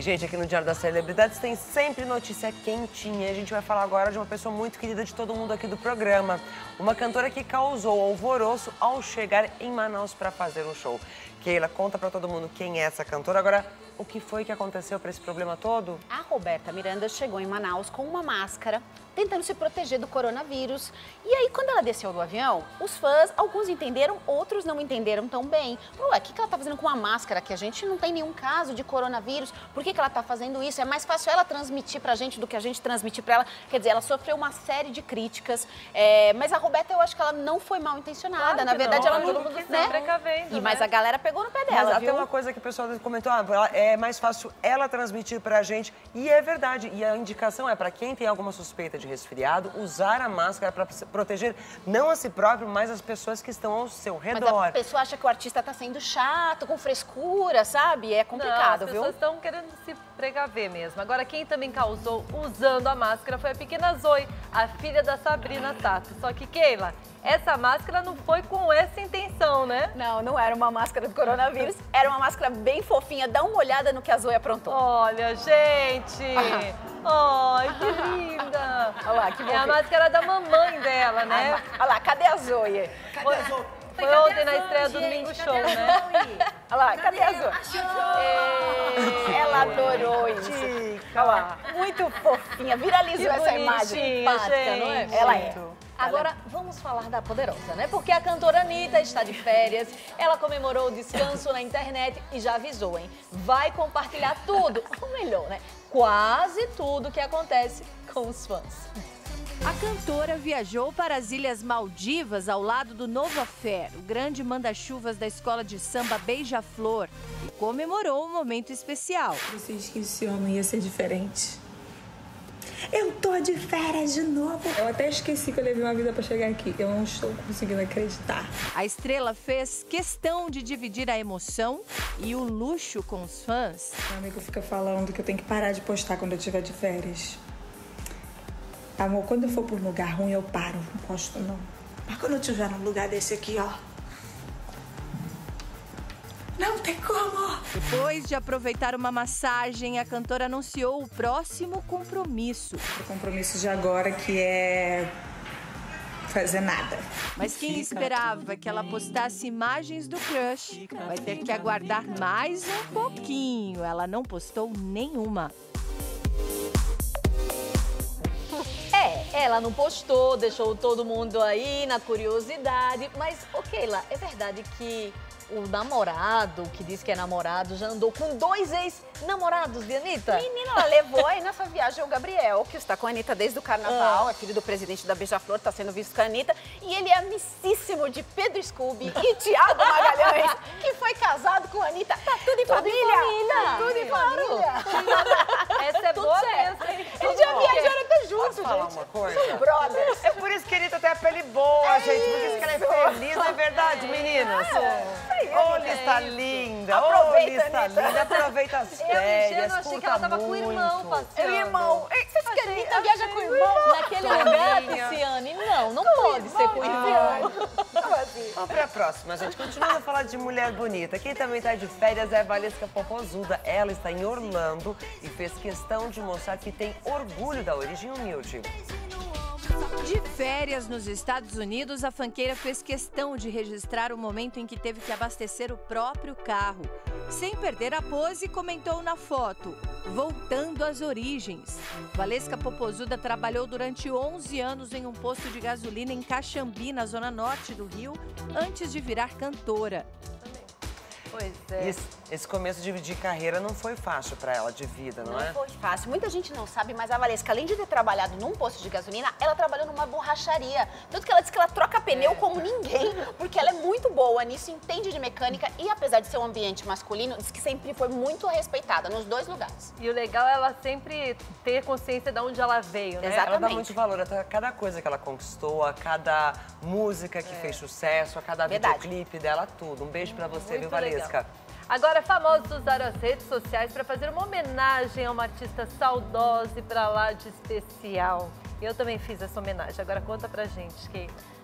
gente, aqui no Diário das Celebridades tem sempre notícia quentinha. A gente vai falar agora de uma pessoa muito querida de todo mundo aqui do programa. Uma cantora que causou alvoroço ao chegar em Manaus para fazer um show. Keila, conta para todo mundo quem é essa cantora. Agora, o que foi que aconteceu para esse problema todo? A Roberta Miranda chegou em Manaus com uma máscara, tentando se proteger do coronavírus. E aí, quando ela desceu do avião, os fãs, alguns entenderam, outros não entenderam tão bem. Ué, o que ela tá fazendo com uma máscara? Que a gente não tem nenhum caso de coronavírus. Por que ela tá fazendo isso? É mais fácil ela transmitir pra gente do que a gente transmitir pra ela. Quer dizer, ela sofreu uma série de críticas. Mas a Roberta, eu acho que ela não foi mal intencionada. Claro. Na verdade, não, ela não... todo mundo se precavendo, Mas a galera pegou no pé dela, Mas viu? até uma coisa que o pessoal comentou, é mais fácil ela transmitir pra gente. E é verdade. E a indicação é pra quem tem alguma suspeita de resfriado, usar a máscara para proteger não a si próprio, mas as pessoas que estão ao seu redor. Mas a pessoa acha que o artista tá sendo chato, com frescura, sabe? É complicado, viu? As viu? pessoas estão querendo se precaver mesmo. Agora, quem também causou usando a máscara foi a pequena Zoe, a filha da Sabrina Sato. Só que, Keila, essa máscara não foi com essa intenção, né? Não, não era uma máscara do coronavírus, era uma máscara bem fofinha. Dá uma olhada no que a Zoe aprontou. Olha, gente! Ai, que linda! Olha lá, que é a máscara da mamãe dela, né? Olha lá, cadê a Zoe? Cadê a Zoe? Foi ontem na estreia do Domingo Show, né? Olha lá, cadê a Zoe? Ela adorou isso. Olha lá, muito fofinha. Viralizou essa imagem. Simpática, não é? Ela é. Agora, vamos falar da Poderosa, né? Porque a cantora Anitta está de férias, ela comemorou o descanso na internet e já avisou, hein? Vai compartilhar tudo, ou melhor, né? Quase tudo que acontece com os fãs. A cantora viajou para as Ilhas Maldivas ao lado do Nova Fé, o grande manda-chuvas da escola de samba Beija-Flor, e comemorou um momento especial. Eu disse que esse ano ia ser diferente. Eu tô de férias de novo. Eu até esqueci que eu levei uma vida pra chegar aqui. Eu não estou conseguindo acreditar. A estrela fez questão de dividir a emoção e o luxo com os fãs. Meu amigo fica falando que eu tenho que parar de postar quando eu estiver de férias. Amor, quando eu for por um lugar ruim, eu paro. Não posto, não. Mas quando eu estiver num lugar desse aqui, ó... Não tem como! Depois de aproveitar uma massagem, a cantora anunciou o próximo compromisso. O compromisso de agora, que é... fazer nada. Mas quem esperava que ela postasse imagens do crush vai ter que aguardar mais um pouquinho. Ela não postou nenhuma. Ela não postou, deixou todo mundo aí na curiosidade. Mas, Keila, é verdade que o namorado, que diz que é namorado, já andou com 2 ex-namorados de Anitta? Menina, ela levou aí nessa viagem o Gabriel, que está com a Anitta desde o carnaval, é filho do presidente da Beija-Flor, está sendo visto com a Anitta. E ele é amicíssimo de Pedro Scooby e Thiago Magalhães, que foi casado com a Anitta. Tá tudo em família! Tá tudo em família! Essa é boa mesmo, hein? Eles já viajaram até juntos, Posso falar gente. uma coisa? São brothers. É por isso que a Anitta tem a pele boa, gente. Por isso que ela é feliz, não é verdade, meninas? Ô, lista linda! Aproveita, ô, lista Anitta. linda! Aproveita as Eu férias, achei que curta ela tava com o irmão muito. passeando. É o irmão. Você acha que a Anitta viaja com o irmão? Naquele lugar, Tiziane, não pode ser com o irmão. Vamos pra próxima, gente. Continuando a falar de mulher bonita. Quem também tá de férias é a Valesca Popozuda. Ela está em Orlando e fez questão de mostrar que tem orgulho da origem humilde. De férias nos Estados Unidos, a funkeira fez questão de registrar o momento em que teve que abastecer o próprio carro. Sem perder a pose, comentou na foto, voltando às origens. Valesca Popozuda trabalhou durante 11 anos em um posto de gasolina em Caxambi, na zona norte do Rio, antes de virar cantora. Pois é. Esse começo de carreira não foi fácil pra ela, de vida, não é? Não foi fácil. Muita gente não sabe, mas a Valesca, além de ter trabalhado num posto de gasolina, ela trabalhou numa borracharia. Tanto que ela disse que ela troca pneu como ninguém, porque ela é muito boa nisso, entende de mecânica e, apesar de ser um ambiente masculino, diz que sempre foi muito respeitada nos 2 lugares. E o legal é ela sempre ter consciência de onde ela veio, né? Exatamente. Ela dá muito valor a cada coisa que ela conquistou, a cada música que fez sucesso, a cada videoclipe dela, tudo. Um beijo pra você, viu, Valesca? Legal. Agora, famosos usaram as redes sociais para fazer uma homenagem a uma artista saudosa e pra lá de especial. Eu também fiz essa homenagem. Agora conta pra gente, Keila.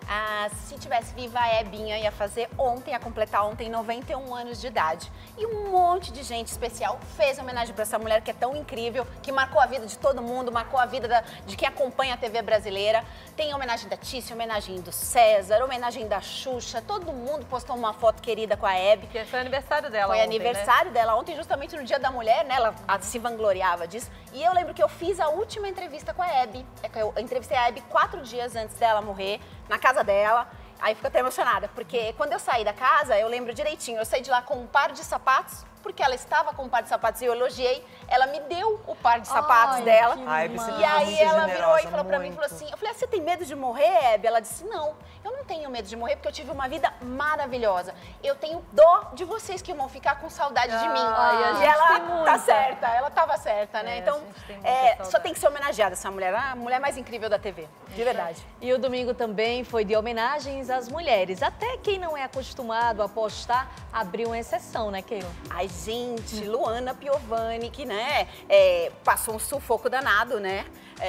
Se tivesse viva, a Ebinha ia fazer ontem, ia completar ontem 91 anos de idade. E um monte de gente especial fez homenagem para essa mulher que é tão incrível, que marcou a vida de todo mundo, marcou a vida de quem acompanha a TV brasileira. Tem homenagem da Tícia, homenagem do César, homenagem da Xuxa. Todo mundo postou uma foto querida com a Hebe. Que foi aniversário dela Foi ontem, aniversário dela ontem, justamente no Dia da Mulher, né? Ela se vangloriava disso. E eu lembro que eu fiz a última entrevista com a Hebe. Eu entrevistei a Hebe 4 dias antes dela morrer, na casa dela. Aí fico até emocionada, porque quando eu saí da casa, eu lembro direitinho, eu saí de lá com um par de sapatos, porque ela estava com um par de sapatos e eu elogiei, ela me deu o par de sapatos dela. E aí ela virou e falou pra mim, falou assim, eu falei, você tem medo de morrer, Hebe? Ela disse, não, eu não tenho medo de morrer porque eu tive uma vida maravilhosa. Eu tenho dó de vocês que vão ficar com saudade de mim. E ela tá certa, ela tava certa, né? Então, só tem que ser homenageada essa mulher, a mulher mais incrível da TV, de verdade. E o domingo também foi de homenagens às mulheres. Até quem não é acostumado a postar, abriu uma exceção, né, Keila? Ai, gente, Luana Piovani, que, né, passou um sufoco danado, né?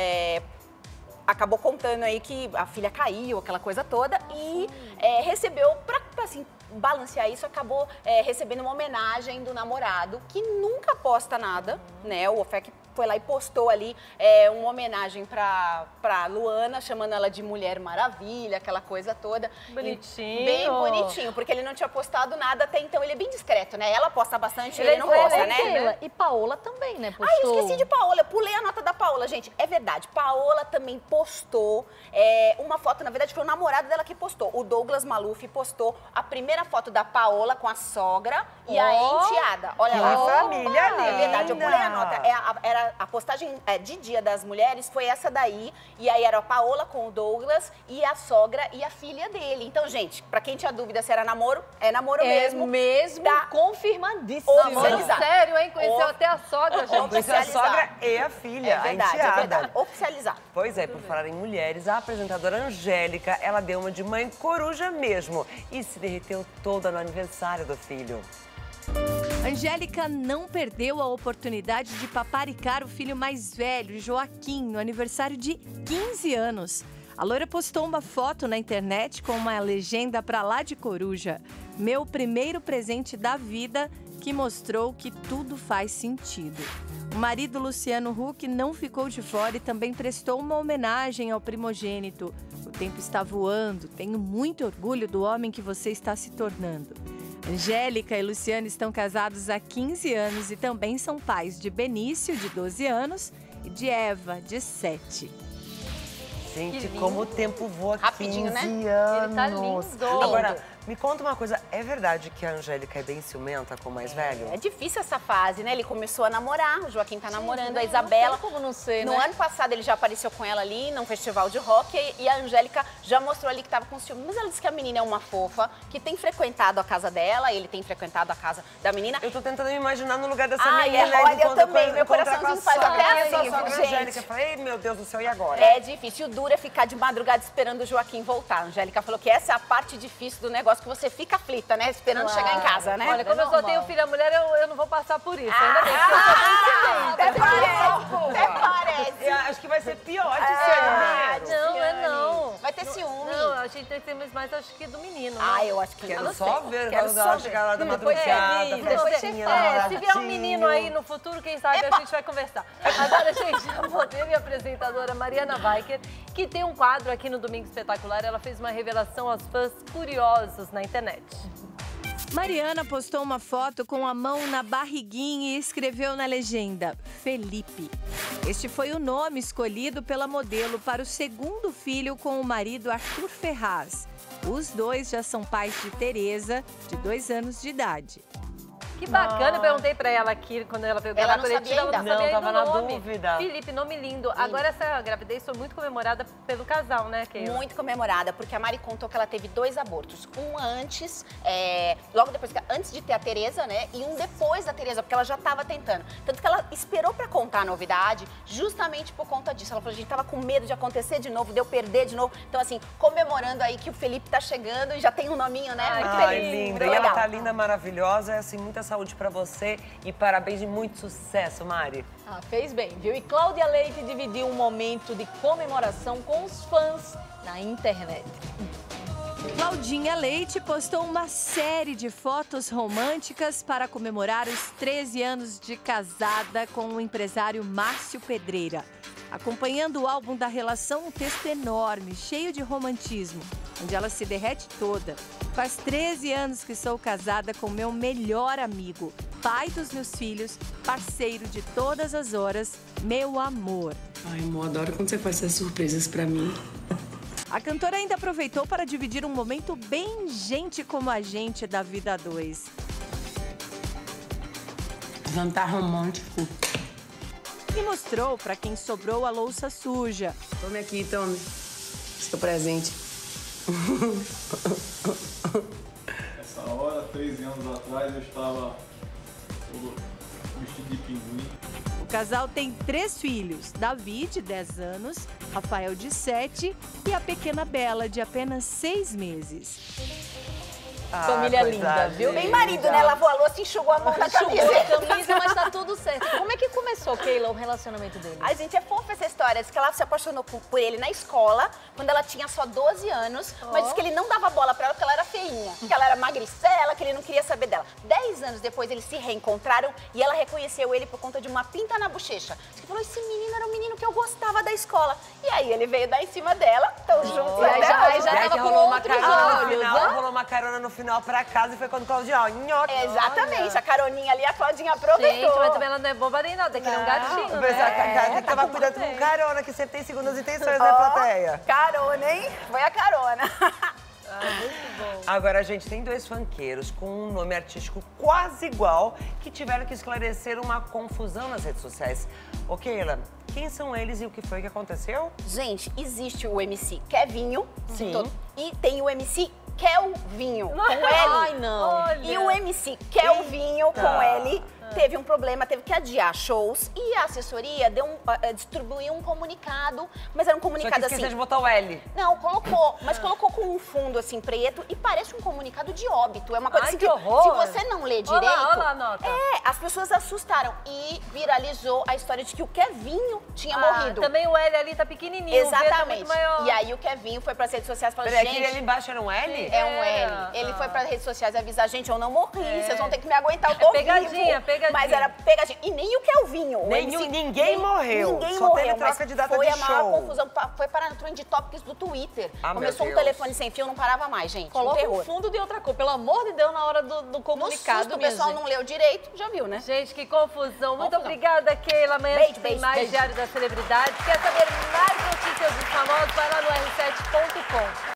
Acabou contando aí que a filha caiu, aquela coisa toda, e recebeu, pra assim, balancear isso, acabou recebendo uma homenagem do namorado, que nunca posta nada, né? O Ofec foi lá e postou ali uma homenagem pra Luana, chamando ela de Mulher Maravilha, aquela coisa toda. Bonitinho. Bem bonitinho, porque ele não tinha postado nada até então, ele é bem discreto, né? Ela posta bastante, ele não posta, né? E Paola também, né? Postou... Ah, eu esqueci de Paola, eu pulei a nota da Paola, gente. É verdade, Paola também postou uma foto, na verdade foi o namorado dela que postou. O Douglas Maluf postou a primeira foto da Paola com a sogra e a enteada. Olha lá. Família linda. É verdade, eu pulei a nota. Era a postagem de Dia das Mulheres foi essa daí. E aí era a Paola com o Douglas e a sogra e a filha dele. Então, gente, pra quem tinha dúvida se era namoro, é namoro mesmo. Tá confirmadíssimo. Oficializado. Sério, hein? Conheceu até a sogra, gente. Conheceu a sogra e a filha, É verdade, a enteada. é verdade. Oficializado. Pois é, por falar em mulheres, a apresentadora Angélica, ela deu uma de mãe coruja mesmo e se derreteu toda no aniversário do filho. Angélica não perdeu a oportunidade de paparicar o filho mais velho, Joaquim, no aniversário de 15 anos. A loira postou uma foto na internet com uma legenda pra lá de coruja. Meu primeiro presente da vida, que mostrou que tudo faz sentido. O marido Luciano Huck não ficou de fora e também prestou uma homenagem ao primogênito. O tempo está voando, tenho muito orgulho do homem que você está se tornando. Angélica e Luciano estão casados há 15 anos e também são pais de Benício, de 12 anos, e de Eva, de 7. Gente, como o tempo voa, Rapidinho, 15 né? anos. Ele tá lindo. Agora, me conta uma coisa, é verdade que a Angélica é bem ciumenta com o mais velho? É difícil essa fase, né? Ele começou a namorar, o Joaquim tá namorando, a Isabela. Como não sei, No né? ano passado ele já apareceu com ela ali, num festival de rock, e a Angélica já mostrou ali que tava com ciúme. Mas ela disse que a menina é uma fofa, que tem frequentado a casa dela, ele tem frequentado a casa da menina. Eu tô tentando me imaginar no lugar dessa Ai, menina. olha, eu também, meu encontrar coraçãozinho com a faz sogra. até Quem é assim, sua sogra, gente. Angélica? Eu falei, meu Deus do céu, e agora? É difícil, o duro é ficar de madrugada esperando o Joaquim voltar. A Angélica falou que essa é a parte difícil do negócio, que você fica aflita, né? Esperando chegar em casa, né? Olha, como eu só normal. tenho filha mulher, eu não vou passar por isso. Ainda bem que eu sou bem Até parece, até parece. Eu acho que vai ser pior de ser mineiro. Não, é não. Vai ter ciúme. Não, a gente tem ciúmes mais, acho que do menino. né? Ah, eu acho que Quero não só sei. ver, Quero quando só ela ver. chegar lá da Depois madrugada, depois você fala. Se vier um menino aí no futuro, quem sabe a gente vai conversar. Agora, gente, a modelo e apresentadora Mariana Weicker, que tem um quadro aqui no Domingo Espetacular, ela fez uma revelação aos fãs curiosos na internet. Mariana postou uma foto com a mão na barriguinha e escreveu na legenda, Felipe. Este foi o nome escolhido pela modelo para o segundo filho com o marido Arthur Ferraz. Os dois já são pais de Tereza, de 2 anos de idade. Que bacana, eu perguntei pra ela aqui, quando ela veio gravar Ela não coletiva, sabia ela não ainda. sabia Não, ainda tava o na nome. dúvida. Felipe, nome lindo. Agora essa gravidez foi muito comemorada pelo casal, né, Keila? Muito comemorada, porque a Mari contou que ela teve 2 abortos. Um antes, logo depois, antes de ter a Tereza, né? E um depois da Tereza, porque ela já estava tentando. Tanto que ela esperou pra contar a novidade, justamente por conta disso. Ela falou, a gente tava com medo de acontecer de novo, de eu perder de novo. Então, assim, comemorando aí que o Felipe tá chegando e já tem um nominho, né? Muito Ai, feliz. linda. Muito E ela legal. tá linda, maravilhosa. É assim, muita saúde pra você e parabéns e muito sucesso, Mari. Ah, fez bem, viu? E Cláudia Leite dividiu um momento de comemoração com os fãs na internet. Claudinha Leite postou uma série de fotos românticas para comemorar os 13 anos de casada com o empresário Márcio Pedreira. Acompanhando o álbum da relação, um texto enorme, cheio de romantismo, onde ela se derrete toda. Faz 13 anos que sou casada com meu melhor amigo, pai dos meus filhos, parceiro de todas as horas, meu amor. Ai, amor, adoro quando você faz essas surpresas pra mim. A cantora ainda aproveitou para dividir um momento bem gente como a gente da vida a dois. Jantar romântico. E mostrou para quem sobrou a louça suja. Tome aqui, tome. Estou presente. Essa hora, 13 anos atrás, eu estava todo vestido de pinguim. O casal tem 3 filhos, Davi, de 10 anos, Rafael, de 7 e a pequena Bela, de apenas 6 meses. Família linda, viu? Bem marido, né? Lavou a louça e enxugou a mão na camisa. Enxugou a camisa, mas tá tudo certo. Como é que começou, Keila, o relacionamento deles? Ai, gente, é fofa essa história. Diz que ela se apaixonou por ele na escola, quando ela tinha só 12 anos, mas diz que ele não dava bola pra ela porque ela era feinha, que ela era magricela, que ele não queria saber dela. 10 anos depois, eles se reencontraram e ela reconheceu ele por conta de uma pinta na bochecha. Diz que falou, esse menino era um menino que eu gostava da escola. E aí ele veio dar em cima dela, tão juntos. E aí já tava com rolou uma outros carona no olhos, final, né? rolou uma carona no final pra casa e foi quando Claudinha, ó, nhoque. Exatamente, a caroninha ali, a Claudinha aproveitou. Gente, mas também ela não é boba nem nada, que nem um gatinho, Mas a né? tem que tomar cuidado com carona, que sempre tem segundas intenções, né, plateia? Carona, hein? Foi a carona. Muito bom. Agora, gente, tem 2 funkeiros com um nome artístico quase igual que tiveram que esclarecer uma confusão nas redes sociais. Ô, Keila, quem são eles e o que foi que aconteceu? Gente, existe o MC Kevinho. Sim. E tem o MC Kelvinho, com L. Ai, não. Olha. E o MC Kelvinho, com L, teve um problema, teve que adiar shows. E a assessoria distribuiu um comunicado, mas era um Só que comunicado esqueceu assim... de botar o L. Não, colocou, mas colocou com um fundo assim preto e parece um comunicado de óbito. É uma coisa Ai, assim que horror. se você não lê direito... Olha lá a nota. As pessoas assustaram e viralizou a história de que o Kevinho tinha morrido. Também o L ali tá pequenininho, o V tá Exatamente. muito maior. E aí o Kevinho foi pras redes sociais e falou, Peraí, gente... aquele ali embaixo era um L? É um L. Ele foi para as redes sociais avisar, gente, eu não morri, vocês vão ter que me aguentar, eu tô pegadinha, vivo. pegadinha. Mas era pegadinha. E nem o Kelvinho. Ninguém morreu. Ninguém Só morreu, teve troca mas de data foi de a maior show. confusão. Foi parar no Trend Topics do Twitter. Ah, Começou meu um Deus. telefone sem fio, não parava mais, gente. Coloca um terror. o fundo de outra cor, pelo amor de Deus, na hora do No comunicado, susto, o minha pessoal gente. não leu direito, já viu, né? Gente, que confusão. Muito Confusão. obrigada, Keila. Amanhã Beijo, tem beijo, mais beijo. Diário da Celebridade. Quer saber mais notícias dos famosos? Vai lá no r7.com.